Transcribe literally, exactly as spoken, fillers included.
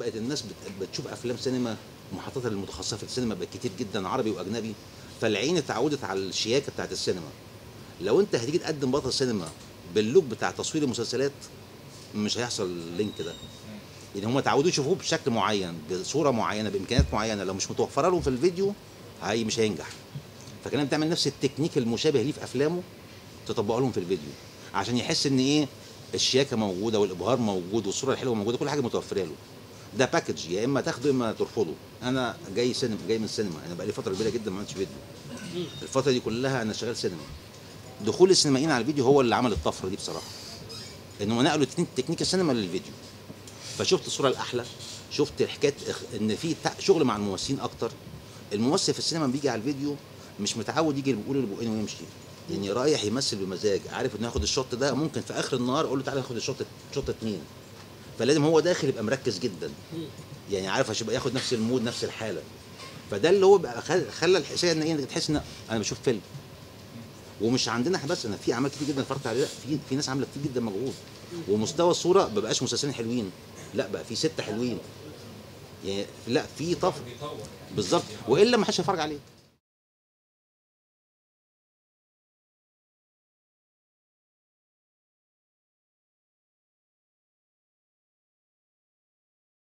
بقت الناس بت- بتشوف افلام سينما، المحطات المتخصصه في السينما بقت كتير جدا، عربي واجنبي، فالعين اتعودت على الشياكه بتاعت السينما. لو انت هتيجي تقدم بطل سينما باللوك بتاع تصوير المسلسلات، مش هيحصل اللينك ده. يعني هم اتعودوا يشوفوه بشكل معين، بصوره معينه، بامكانيات معينه، لو مش متوفره لهم في الفيديو هي مش هينجح. فكانت بتعمل نفس التكنيك المشابه ليه في افلامه، تطبقه لهم في الفيديو، عشان يحس ان ايه، الشياكه موجوده والابهار موجود والصوره الحلوه موجوده، كل حاجه متوفره له. ده باكج، يا اما تاخده يا اما ترفضه. انا جاي سينما، جاي من السينما، انا بقالي فتره كبيره جدا ما عملتش فيديو. الفتره دي كلها انا شغال سينما. دخول السينمائيين على الفيديو هو اللي عمل الطفره دي بصراحه، انهم نقلوا تكنيك تكنيك السينما للفيديو. فشفت الصوره الاحلى، شفت حكايه إخ- ان في تع- شغل مع الممثلين اكتر. الممثل في السينما بيجي على الفيديو مش متعود يجي بيقول اللي بقينه ويمشي، يعني رايح يمثل بمزاج، عارف انه ياخد الشوت ده، ممكن في اخر النهار اقول له تعالى ناخد الشوت شوت اتنين. فلازم هو داخل يبقى مركز جدا، يعني عارف عشان يبقى ياخد نفس المود نفس الحاله. فده اللي هو بقى خل- خلى الحساسيه ان ايه، تحس ان انا بشوف فيلم. ومش عندنا احنا بس، انا في اعمال كتير جدا اتفرجت عليها، في في ناس عامله كتير جدا مجهود، ومستوى الصوره ما بقاش مسلسلين حلوين، لا بقى في ستة حلوين، يعني لا في طفره. بالظبط، والا ما حدش هيتفرج عليه.